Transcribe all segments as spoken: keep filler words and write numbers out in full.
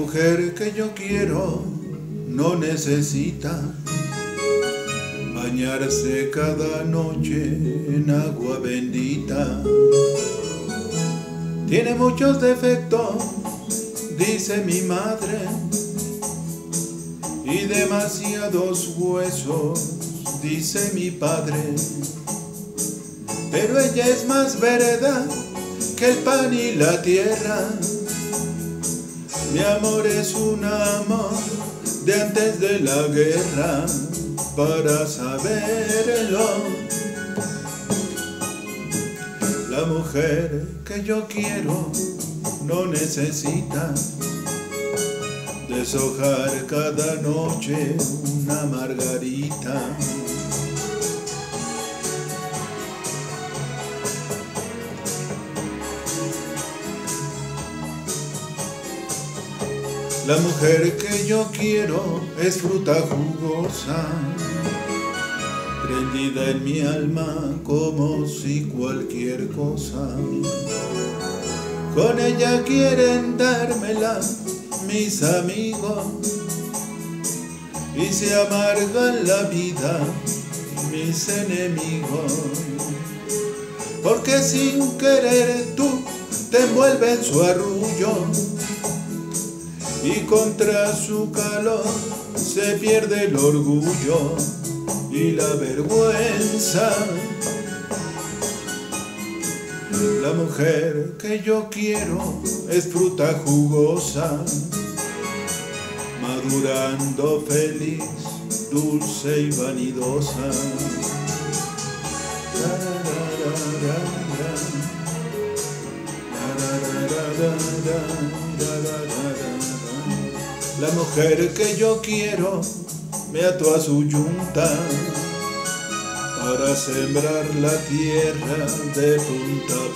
mujer que yo quiero no necesita bañarse cada noche en agua bendita. Tiene muchos defectos, dice mi madre, y demasiados huesos, dice mi padre. Pero ella es más vereda que el pan y la tierra. Mi amor es un amor de antes de la guerra, para saberlo. La mujer que yo quiero no necesita deshojar cada noche una margarita. La mujer que yo quiero es fruta jugosa, prendida en mi alma como si cualquier cosa. Con ella quieren dármela mis amigos y se amargan la vida mis enemigos, porque sin querer tú te envuelves en su arrullo y contra su calor se pierde el orgullo y la vergüenza. La mujer que yo quiero es fruta jugosa, madurando feliz, dulce y vanidosa. La mujer que yo quiero me ató a su yunta para sembrar la tierra de punta a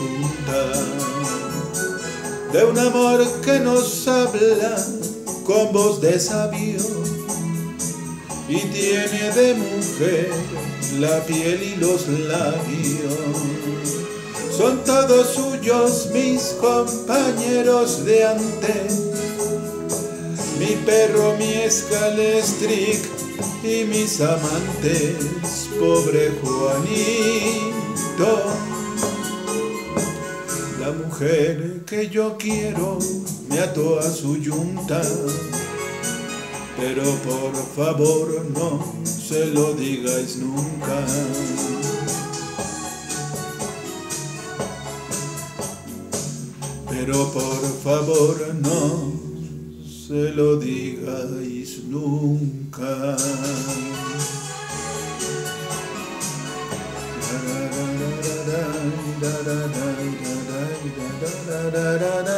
punta, de un amor que nos habla con voz de sabio y tiene de mujer la piel y los labios. Son todos suyos mis compañeros de antes, mi perro, mi escalestric y mis amantes, pobre Juanito. La mujer que yo quiero me ató a su yunta, pero por favor no se lo digáis nunca. Pero por favor no se lo digáis nunca. Da da da da da da da da da da da da da.